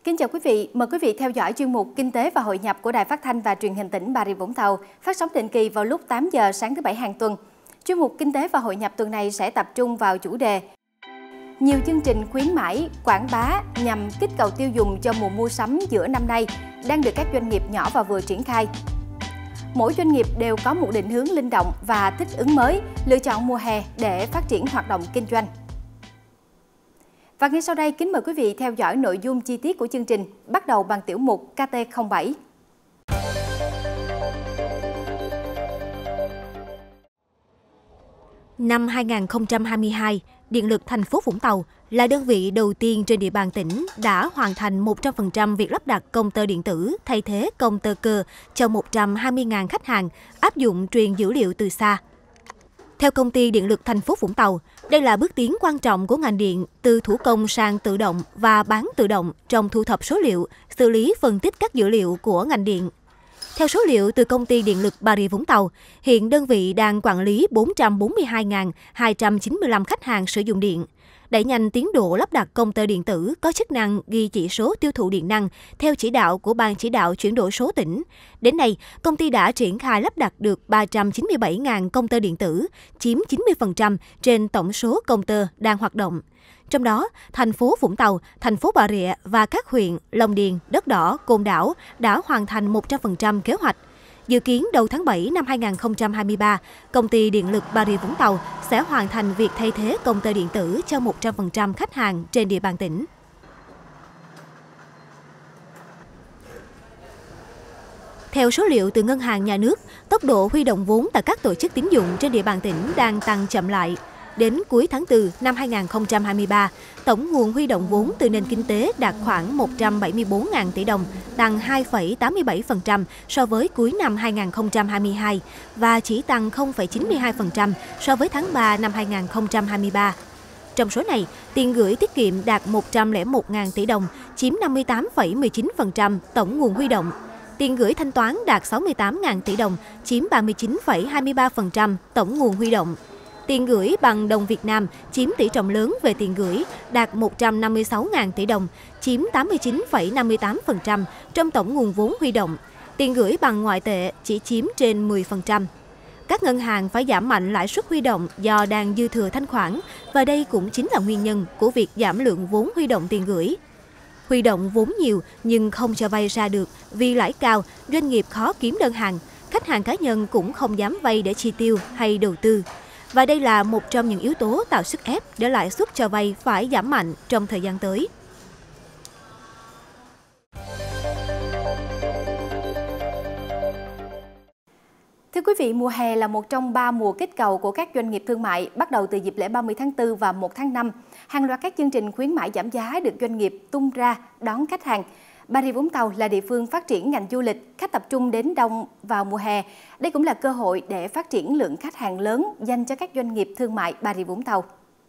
Kính chào quý vị, mời quý vị theo dõi chuyên mục Kinh tế và Hội nhập của Đài Phát thanh và Truyền hình tỉnh Bà Rịa Vũng Tàu, phát sóng định kỳ vào lúc 8 giờ sáng thứ Bảy hàng tuần. Chuyên mục Kinh tế và Hội nhập tuần này sẽ tập trung vào chủ đề nhiều chương trình khuyến mãi, quảng bá nhằm kích cầu tiêu dùng cho mùa mua sắm giữa năm nay đang được các doanh nghiệp nhỏ và vừa triển khai. Mỗi doanh nghiệp đều có một định hướng linh động và thích ứng mới, lựa chọn mùa hè để phát triển hoạt động kinh doanh. Và ngay sau đây, kính mời quý vị theo dõi nội dung chi tiết của chương trình, bắt đầu bằng tiểu mục KT07. Năm 2022, Điện lực thành phố Vũng Tàu là đơn vị đầu tiên trên địa bàn tỉnh đã hoàn thành 100% việc lắp đặt công tơ điện tử thay thế công tơ cơ cho 120.000 khách hàng áp dụng truyền dữ liệu từ xa. Theo công ty Điện lực thành phố Vũng Tàu, đây là bước tiến quan trọng của ngành điện từ thủ công sang tự động và bán tự động trong thu thập số liệu, xử lý phân tích các dữ liệu của ngành điện. Theo số liệu từ công ty Điện lực Bà Rịa Vũng Tàu, hiện đơn vị đang quản lý 442.295 khách hàng sử dụng điện. Đẩy nhanh tiến độ lắp đặt công tơ điện tử có chức năng ghi chỉ số tiêu thụ điện năng theo chỉ đạo của Ban chỉ đạo chuyển đổi số tỉnh. Đến nay, công ty đã triển khai lắp đặt được 397.000 công tơ điện tử, chiếm 90% trên tổng số công tơ đang hoạt động. Trong đó, thành phố Vũng Tàu, thành phố Bà Rịa và các huyện Long Điền, Đất Đỏ, Côn Đảo đã hoàn thành 100% kế hoạch. Dự kiến đầu tháng 7 năm 2023, công ty Điện lực Bà Rịa Vũng Tàu sẽ hoàn thành việc thay thế công tơ điện tử cho 100% khách hàng trên địa bàn tỉnh. Theo số liệu từ Ngân hàng Nhà nước, tốc độ huy động vốn tại các tổ chức tín dụng trên địa bàn tỉnh đang tăng chậm lại. Đến cuối tháng 4 năm 2023, tổng nguồn huy động vốn từ nền kinh tế đạt khoảng 174.000 tỷ đồng, tăng 2,87% so với cuối năm 2022 và chỉ tăng 0,92% so với tháng 3 năm 2023. Trong số này, tiền gửi tiết kiệm đạt 101.000 tỷ đồng, chiếm 58,19% tổng nguồn huy động. Tiền gửi thanh toán đạt 68.000 tỷ đồng, chiếm 39,23% tổng nguồn huy động. Tiền gửi bằng đồng Việt Nam chiếm tỷ trọng lớn về tiền gửi, đạt 156.000 tỷ đồng, chiếm 89,58% trong tổng nguồn vốn huy động. Tiền gửi bằng ngoại tệ chỉ chiếm trên 10%. Các ngân hàng phải giảm mạnh lãi suất huy động do đang dư thừa thanh khoản, và đây cũng chính là nguyên nhân của việc giảm lượng vốn huy động tiền gửi. Huy động vốn nhiều nhưng không cho vay ra được vì lãi cao, doanh nghiệp khó kiếm đơn hàng, khách hàng cá nhân cũng không dám vay để chi tiêu hay đầu tư. Và đây là một trong những yếu tố tạo sức ép để lãi suất cho vay phải giảm mạnh trong thời gian tới. Thưa quý vị, mùa hè là một trong 3 mùa kích cầu của các doanh nghiệp thương mại, bắt đầu từ dịp lễ 30 tháng 4 và 1 tháng 5. Hàng loạt các chương trình khuyến mãi giảm giá được doanh nghiệp tung ra đón khách hàng. Bà Rịa Vũng Tàu là địa phương phát triển ngành du lịch, khách tập trung đến đông vào mùa hè. Đây cũng là cơ hội để phát triển lượng khách hàng lớn dành cho các doanh nghiệp thương mại Bà Rịa Vũng Tàu.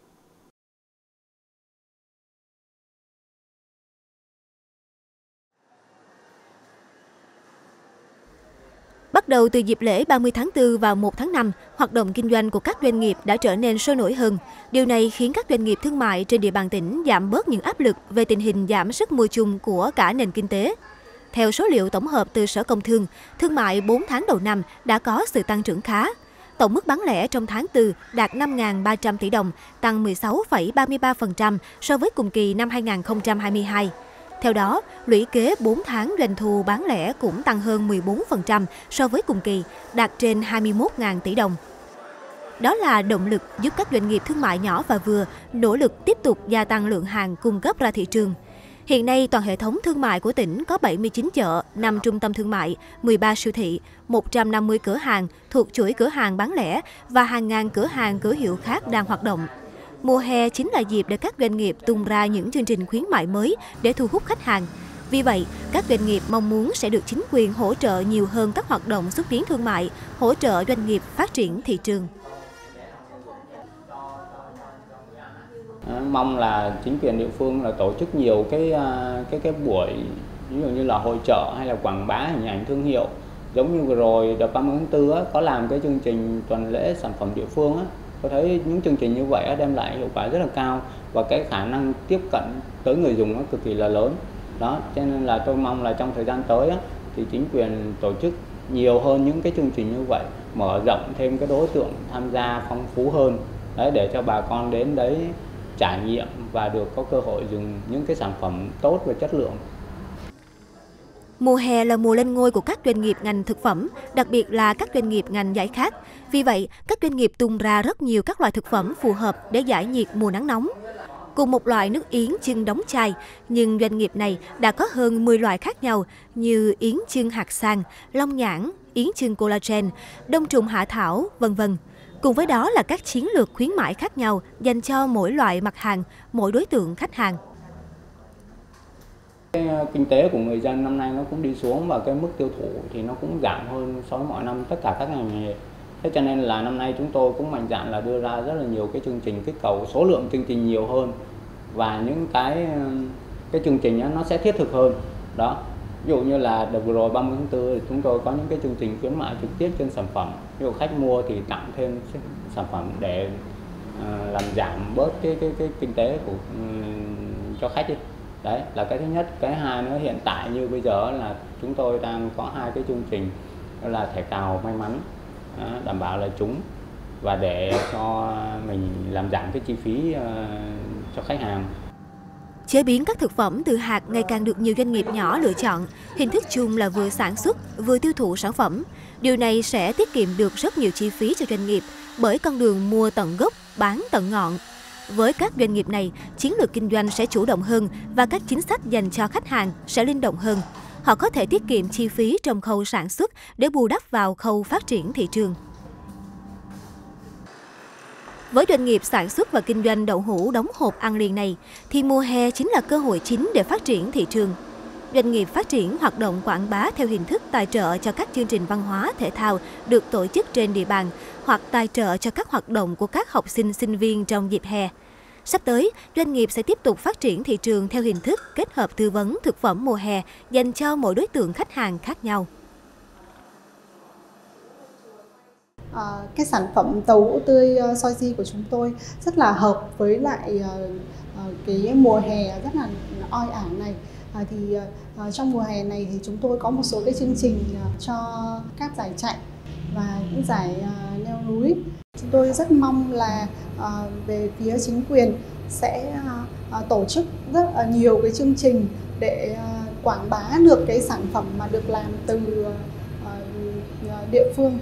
Bắt đầu từ dịp lễ 30 tháng 4 và 1 tháng 5, hoạt động kinh doanh của các doanh nghiệp đã trở nên sôi nổi hơn. Điều này khiến các doanh nghiệp thương mại trên địa bàn tỉnh giảm bớt những áp lực về tình hình giảm sức mua chung của cả nền kinh tế. Theo số liệu tổng hợp từ Sở Công Thương, thương mại 4 tháng đầu năm đã có sự tăng trưởng khá. Tổng mức bán lẻ trong tháng 4 đạt 5.300 tỷ đồng, tăng 16,33% so với cùng kỳ năm 2022. Theo đó, lũy kế 4 tháng doanh thu bán lẻ cũng tăng hơn 14% so với cùng kỳ, đạt trên 21.000 tỷ đồng. Đó là động lực giúp các doanh nghiệp thương mại nhỏ và vừa nỗ lực tiếp tục gia tăng lượng hàng cung cấp ra thị trường. Hiện nay, toàn hệ thống thương mại của tỉnh có 79 chợ, 5 trung tâm thương mại, 13 siêu thị, 150 cửa hàng thuộc chuỗi cửa hàng bán lẻ và hàng ngàn cửa hàng cửa hiệu khác đang hoạt động. Mùa hè chính là dịp để các doanh nghiệp tung ra những chương trình khuyến mại mới để thu hút khách hàng. Vì vậy, các doanh nghiệp mong muốn sẽ được chính quyền hỗ trợ nhiều hơn các hoạt động xúc tiến thương mại, hỗ trợ doanh nghiệp phát triển thị trường. Mong là chính quyền địa phương là tổ chức nhiều cái buổi ví dụ như là hội chợ hay là quảng bá hình ảnh thương hiệu, giống như vừa rồi đợt 30 tháng 4 có làm cái chương trình tuần lễ sản phẩm địa phương á. Tôi thấy những chương trình như vậy đem lại hiệu quả rất là cao và cái khả năng tiếp cận tới người dùng nó cực kỳ là lớn. Đó, cho nên là tôi mong là trong thời gian tới á, thì chính quyền tổ chức nhiều hơn những cái chương trình như vậy, mở rộng thêm cái đối tượng tham gia phong phú hơn, đấy, để cho bà con đến đấy trải nghiệm và được có cơ hội dùng những cái sản phẩm tốt và chất lượng. Mùa hè là mùa lên ngôi của các doanh nghiệp ngành thực phẩm, đặc biệt là các doanh nghiệp ngành giải khát. Vì vậy, các doanh nghiệp tung ra rất nhiều các loại thực phẩm phù hợp để giải nhiệt mùa nắng nóng. Cùng một loại nước yến chưng đóng chai, nhưng doanh nghiệp này đã có hơn 10 loại khác nhau như yến chưng hạt sang, long nhãn, yến chưng collagen, đông trùng hạ thảo, v.v. Cùng với đó là các chiến lược khuyến mãi khác nhau dành cho mỗi loại mặt hàng, mỗi đối tượng khách hàng. Cái kinh tế của người dân năm nay nó cũng đi xuống và cái mức tiêu thụ thì nó cũng giảm hơn so với mọi năm tất cả các ngành nghề. Thế cho nên là năm nay chúng tôi cũng mạnh dạn là đưa ra rất là nhiều cái chương trình kích cầu, số lượng chương trình nhiều hơn và những cái chương trình đó, nó sẽ thiết thực hơn. Đó. Ví dụ như là đợt vừa rồi 30 tháng 4 thì chúng tôi có những cái chương trình khuyến mại trực tiếp trên sản phẩm. Ví dụ khách mua thì tặng thêm sản phẩm để làm giảm bớt cái kinh tế của cho khách đi. Đấy là cái thứ nhất. Cái hai nữa, hiện tại như bây giờ là chúng tôi đang có hai cái chương trình, đó là thẻ cào may mắn, đảm bảo là trúng và để cho mình làm giảm cái chi phí cho khách hàng. Chế biến các thực phẩm từ hạt ngày càng được nhiều doanh nghiệp nhỏ lựa chọn. Hình thức chung là vừa sản xuất, vừa tiêu thụ sản phẩm. Điều này sẽ tiết kiệm được rất nhiều chi phí cho doanh nghiệp bởi con đường mua tận gốc, bán tận ngọn. Với các doanh nghiệp này, chiến lược kinh doanh sẽ chủ động hơn và các chính sách dành cho khách hàng sẽ linh động hơn. Họ có thể tiết kiệm chi phí trong khâu sản xuất để bù đắp vào khâu phát triển thị trường. Với doanh nghiệp sản xuất và kinh doanh đậu hũ đóng hộp ăn liền này, thì mùa hè chính là cơ hội chính để phát triển thị trường. Doanh nghiệp phát triển hoạt động quảng bá theo hình thức tài trợ cho các chương trình văn hóa, thể thao được tổ chức trên địa bàn hoặc tài trợ cho các hoạt động của các học sinh, sinh viên trong dịp hè. Sắp tới, doanh nghiệp sẽ tiếp tục phát triển thị trường theo hình thức kết hợp tư vấn thực phẩm mùa hè dành cho mỗi đối tượng khách hàng khác nhau. Cái sản phẩm tàu hũ tươi Soizi của chúng tôi rất là hợp với lại cái mùa hè rất là oi ả này. Trong mùa hè này thì chúng tôi có một số cái chương trình cho các giải chạy và những giải leo núi. Chúng tôi rất mong là về phía chính quyền sẽ tổ chức rất là nhiều cái chương trình để quảng bá được cái sản phẩm mà được làm từ địa phương.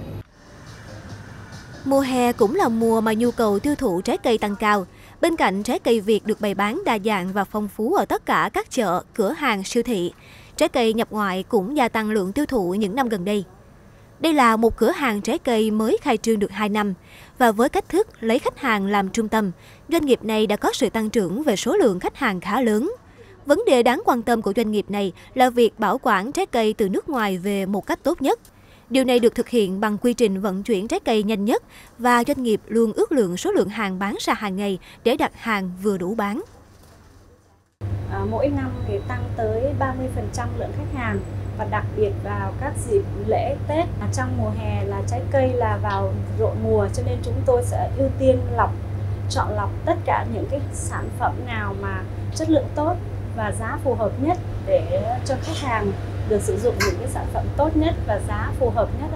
Mùa hè cũng là mùa mà nhu cầu tiêu thụ trái cây tăng cao. Bên cạnh trái cây Việt được bày bán đa dạng và phong phú ở tất cả các chợ, cửa hàng, siêu thị, trái cây nhập ngoại cũng gia tăng lượng tiêu thụ những năm gần đây. Đây là một cửa hàng trái cây mới khai trương được 2 năm và với cách thức lấy khách hàng làm trung tâm, doanh nghiệp này đã có sự tăng trưởng về số lượng khách hàng khá lớn. Vấn đề đáng quan tâm của doanh nghiệp này là việc bảo quản trái cây từ nước ngoài về một cách tốt nhất. Điều này được thực hiện bằng quy trình vận chuyển trái cây nhanh nhất và doanh nghiệp luôn ước lượng số lượng hàng bán ra hàng ngày để đặt hàng vừa đủ bán. Mỗi năm thì tăng tới 30% lượng khách hàng và đặc biệt vào các dịp lễ Tết. Trong mùa hè là trái cây là vào rộ mùa cho nên chúng tôi sẽ ưu tiên chọn lọc tất cả những cái sản phẩm nào mà chất lượng tốt và giá phù hợp nhất để cho khách hàng được sử dụng những cái sản phẩm tốt nhất và giá phù hợp nhất.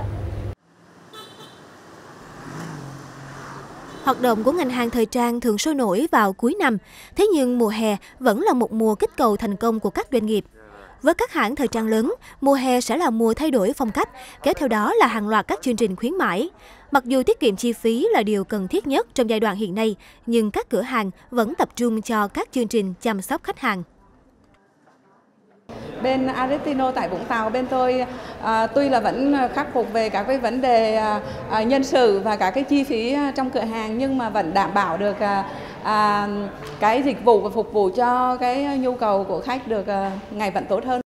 Hoạt động của ngành hàng thời trang thường sôi nổi vào cuối năm, thế nhưng mùa hè vẫn là một mùa kích cầu thành công của các doanh nghiệp. Với các hãng thời trang lớn, mùa hè sẽ là mùa thay đổi phong cách, kéo theo đó là hàng loạt các chương trình khuyến mãi. Mặc dù tiết kiệm chi phí là điều cần thiết nhất trong giai đoạn hiện nay, nhưng các cửa hàng vẫn tập trung cho các chương trình chăm sóc khách hàng. Bên Aristino tại Vũng Tàu bên tôi tuy là vẫn khắc phục về các cái vấn đề nhân sự và các cái chi phí trong cửa hàng nhưng mà vẫn đảm bảo được cái dịch vụ và phục vụ cho cái nhu cầu của khách được ngày vẫn tốt hơn.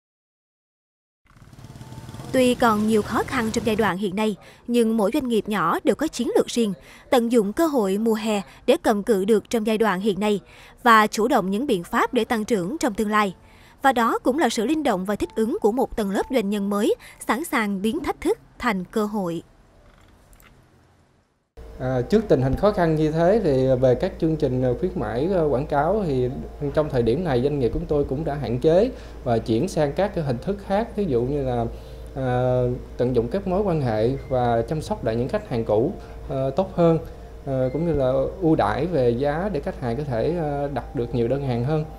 Tuy còn nhiều khó khăn trong giai đoạn hiện nay, nhưng mỗi doanh nghiệp nhỏ đều có chiến lược riêng, tận dụng cơ hội mùa hè để cầm cự được trong giai đoạn hiện nay và chủ động những biện pháp để tăng trưởng trong tương lai. Và đó cũng là sự linh động và thích ứng của một tầng lớp doanh nhân mới, sẵn sàng biến thách thức thành cơ hội. Trước tình hình khó khăn như thế thì về các chương trình khuyến mãi quảng cáo thì trong thời điểm này doanh nghiệp chúng tôi cũng đã hạn chế và chuyển sang các cái hình thức khác, ví dụ như là tận dụng các mối quan hệ và chăm sóc lại những khách hàng cũ tốt hơn, cũng như là ưu đãi về giá để khách hàng có thể đặt được nhiều đơn hàng hơn.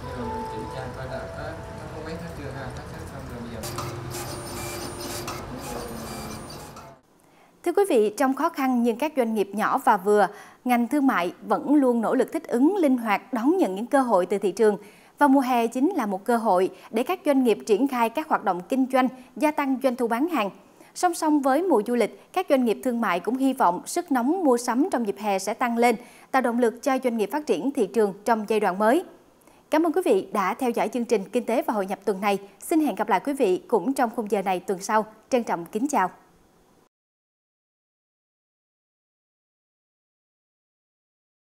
Thưa quý vị, trong khó khăn nhưng các doanh nghiệp nhỏ và vừa, ngành thương mại vẫn luôn nỗ lực thích ứng, linh hoạt đón nhận những cơ hội từ thị trường. Và mùa hè chính là một cơ hội để các doanh nghiệp triển khai các hoạt động kinh doanh, gia tăng doanh thu bán hàng. Song song với mùa du lịch, các doanh nghiệp thương mại cũng hy vọng sức nóng mua sắm trong dịp hè sẽ tăng lên, tạo động lực cho doanh nghiệp phát triển thị trường trong giai đoạn mới. Cảm ơn quý vị đã theo dõi chương trình Kinh tế và Hội nhập tuần này. Xin hẹn gặp lại quý vị cũng trong khung giờ này tuần sau. Trân trọng kính chào.